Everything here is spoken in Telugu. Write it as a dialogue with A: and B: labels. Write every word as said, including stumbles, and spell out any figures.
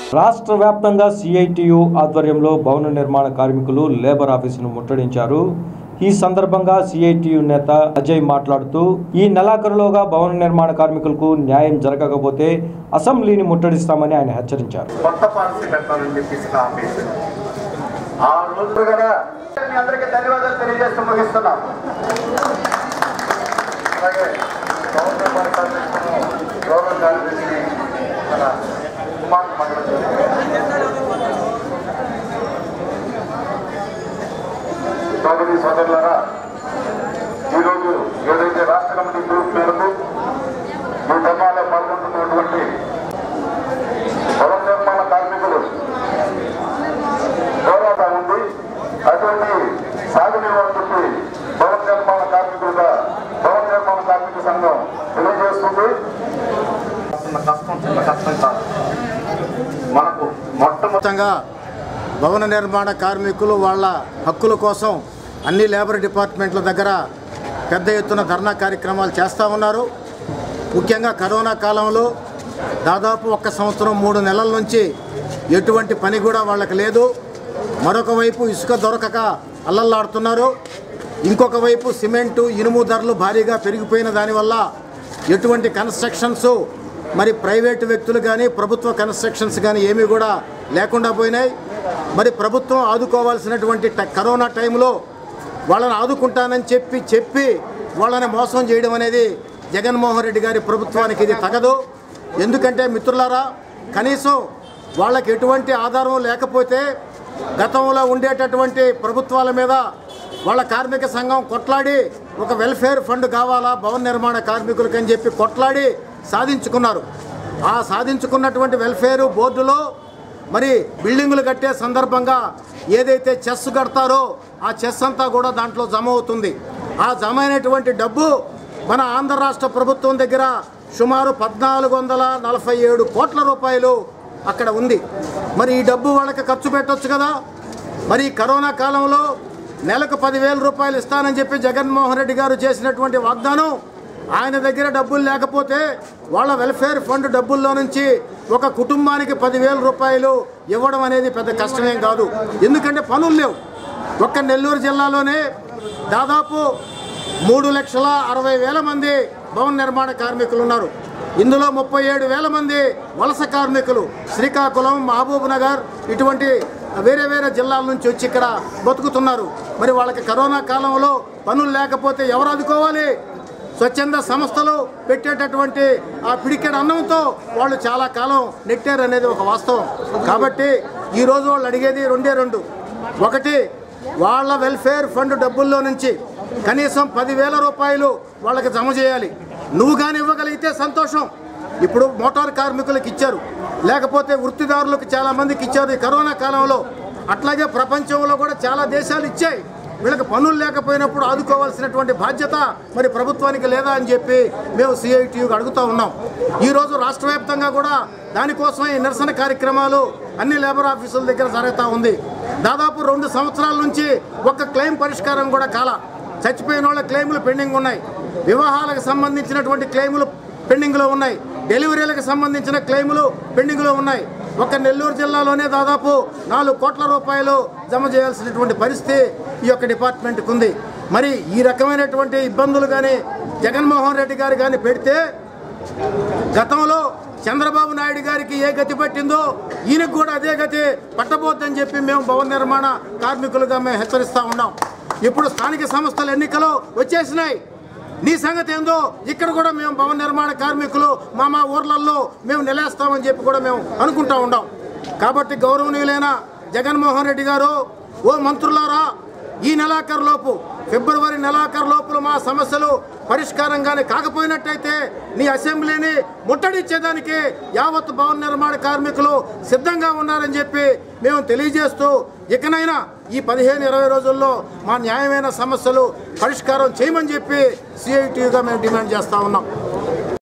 A: రాష్ట్ర వ్యాప్తంగా సిఐటియు ఆధ్వర్యంలో భవన నిర్మాణ కార్మికులు లేబర్ ఆఫీసును ముట్టడించారు. ఈ సందర్భంగా సిఐటియు నేత అజయ్ మాట్లాడుతూ ఈ నెలాఖరులోగా భవన నిర్మాణ కార్మికులకు న్యాయం జరగకపోతే అసెంబ్లీని ముట్టడిస్తామని ఆయన హెచ్చరించారు.
B: కొత్త పాలసీ పెట్టాలని చెప్పేసి ఆ రోజు కూడా మీ అందరికీ ధన్యవాదాలు తెలియజేస్తూ ముగిస్తున్నాం. అలాగే భవన నిర్మాణ కార్మికులను గౌరవ కార్యదర్శి మన కుమార్ మండలం సోదరి సోదరులారా, ఈరోజు ఏదైతే రాష్ట్ర కమిటీ గ్రూప్ మేరకు ఈ ధర్నాలో పాల్గొంటున్నటువంటి భవన నిర్మాణ కార్మికులు పోరాట ఉంది. అటువంటి సాగునివ్వాలని చెప్పి భవన నిర్మాణ కార్మికులుగా భవన నిర్మాణ కార్మిక సంఘం తెలియజేస్తుంది. చిన్న కష్టం చిన్న కష్టం కాదు. మనకు మొట్టమొదటిగా
C: భవన నిర్మాణ కార్మికులు వాళ్ళ హక్కుల కోసం అన్ని లేబర్ డిపార్ట్మెంట్ల దగ్గర పెద్ద ఎత్తున ధర్నా కార్యక్రమాలు చేస్తూ ఉన్నారు. ముఖ్యంగా కరోనా కాలంలో దాదాపు ఒక్క సంవత్సరం మూడు నెలల నుంచి ఎటువంటి పని కూడా వాళ్ళకి లేదు. మరొక వైపు ఇసుక దొరకక అల్లల్లాడుతున్నారు. ఇంకొక వైపు సిమెంటు ఇనుము ధరలు భారీగా పెరిగిపోయిన దానివల్ల ఎటువంటి కన్స్ట్రక్షన్స్ మరి ప్రైవేటు వ్యక్తులు కానీ ప్రభుత్వ కన్స్ట్రక్షన్స్ కానీ ఏమీ కూడా లేకుండా పోయినాయి. మరి ప్రభుత్వం ఆదుకోవాల్సినటువంటి కరోనా టైంలో వాళ్ళని ఆదుకుంటానని చెప్పి చెప్పి వాళ్ళని మోసం చేయడం అనేది జగన్మోహన్ రెడ్డి గారి ప్రభుత్వానికి ఇది తగదు. ఎందుకంటే మిత్రులారా, కనీసం వాళ్ళకి ఎటువంటి ఆధారం లేకపోతే గతంలో ఉండేటటువంటి ప్రభుత్వాల మీద వాళ్ళ కార్మిక సంఘం కొట్లాడి ఒక వెల్ఫేర్ ఫండ్ కావాలా భవన నిర్మాణ కార్మికులకి అని చెప్పి కొట్లాడి సాధించుకున్నారు. ఆ సాధించుకున్నటువంటి వెల్ఫేర్ బోర్డులో మరి బిల్డింగులు కట్టే సందర్భంగా ఏదైతే చెస్ కడతారో ఆ చెస్ అంతా కూడా దాంట్లో జమ అవుతుంది. ఆ జమ అయినటువంటి డబ్బు మన ఆంధ్ర రాష్ట్ర ప్రభుత్వం దగ్గర సుమారు పద్నాలుగు వందల నలభై ఏడు కోట్ల రూపాయలు అక్కడ ఉంది. మరి ఈ డబ్బు వాళ్ళకి ఖర్చు పెట్టవచ్చు కదా. మరి కరోనా కాలంలో నెలకు పదివేల రూపాయలు ఇస్తానని చెప్పి జగన్మోహన్ రెడ్డి గారు చేసినటువంటి వాగ్దానం, ఆయన దగ్గర డబ్బులు లేకపోతే వాళ్ళ వెల్ఫేర్ ఫండ్ డబ్బుల్లో నుంచి ఒక కుటుంబానికి పదివేల రూపాయలు ఇవ్వడం అనేది పెద్ద కష్టమేం కాదు. ఎందుకంటే పనులు లేవు. ఒక్క నెల్లూరు జిల్లాలోనే దాదాపు మూడు లక్షల అరవై వేల మంది భవన నిర్మాణ కార్మికులు ఉన్నారు. ఇందులో ముప్పై ఏడు వేల మంది వలస కార్మికులు శ్రీకాకుళం, మహబూబ్ నగర్ ఇటువంటి వేరే వేరే జిల్లాల నుంచి వచ్చి ఇక్కడ బతుకుతున్నారు. మరి వాళ్ళకి కరోనా కాలంలో పనులు లేకపోతే ఎవరు ఆదుకోవాలి? స్వచ్ఛంద సంస్థలు పెట్టేటటువంటి ఆ పిడికెడు అన్నంతో వాళ్ళు చాలా కాలం నెట్టారు అనేది ఒక వాస్తవం. కాబట్టి ఈరోజు వాళ్ళు అడిగేది రెండే రెండు. ఒకటి, వాళ్ళ వెల్ఫేర్ ఫండ్ డబ్బుల్లో నుంచి కనీసం పదివేల రూపాయలు వాళ్ళకి జమ చేయాలి. నువ్వు కానీ ఇవ్వగలిగితే సంతోషం. ఇప్పుడు మోటార్ కార్మికులకు ఇచ్చారు, లేకపోతే వృత్తిదారులకు చాలామందికి ఇచ్చారు ఈ కరోనా కాలంలో. అట్లాగే ప్రపంచంలో కూడా చాలా దేశాలు ఇచ్చాయి. వీళ్ళకి పనులు లేకపోయినప్పుడు ఆదుకోవాల్సినటువంటి బాధ్యత మరి ప్రభుత్వానికి లేదా అని చెప్పి మేము సిఐటియుకి అడుగుతూ ఉన్నాం. ఈరోజు రాష్ట్ర వ్యాప్తంగా కూడా దానికోసమే నిరసన కార్యక్రమాలు అన్ని లేబర్ ఆఫీసుల దగ్గర జరుగుతూ ఉంది. దాదాపు రెండు సంవత్సరాల నుంచి ఒక్క క్లెయిమ్ పరిష్కారం కూడా కాల. చచ్చిపోయిన వాళ్ళ క్లెయిములు పెండింగ్ ఉన్నాయి. వివాహాలకు సంబంధించినటువంటి క్లెయిములు పెండింగ్లో ఉన్నాయి. డెలివరీలకు సంబంధించిన క్లెయిములు పెండింగ్లో ఉన్నాయి. ఒక నెల్లూరు జిల్లాలోనే దాదాపు నాలుగు కోట్ల రూపాయలు జమ చేయాల్సినటువంటి పరిస్థితి ఈ యొక్క డిపార్ట్మెంట్కి ఉంది. మరి ఈ రకమైనటువంటి ఇబ్బందులు కానీ జగన్మోహన్ రెడ్డి గారు కానీ పెడితే గతంలో చంద్రబాబు నాయుడు గారికి ఏ గతి పట్టిందో ఈయనకు కూడా అదే గతి పట్టబోద్దని చెప్పి మేము భవన నిర్మాణ కార్మికులుగా మేము హెచ్చరిస్తూ ఉన్నాం. ఇప్పుడు స్థానిక సంస్థల ఎన్నికలు వచ్చేసినాయి. నీ సంగతి ఏందో ఇక్కడ కూడా మేము భవన నిర్మాణ కార్మికులు మా మా ఊర్లలో మేము నిలేస్తామని చెప్పి కూడా మేము అనుకుంటా ఉన్నాం. కాబట్టి గౌరవనీయులైన జగన్మోహన్ రెడ్డి గారు, ఓ మంత్రులారా, ఈ నెలాఖరు లోపు ఫిబ్రవరి నెలాఖరు లోపల మా సమస్యలు పరిష్కారం కానీ కాకపోయినట్టయితే నీ అసెంబ్లీని ముట్టడిచ్చేదానికి యావత్ భవన నిర్మాణ కార్మికులు సిద్ధంగా ఉన్నారని చెప్పి మేము తెలియజేస్తూ ఇకనైనా ఈ పదిహేను ఇరవై రోజుల్లో మా న్యాయమైన సమస్యలు పరిష్కారం చేయమని చెప్పి సిఐటియుగా మేము డిమాండ్ చేస్తూ ఉన్నాం.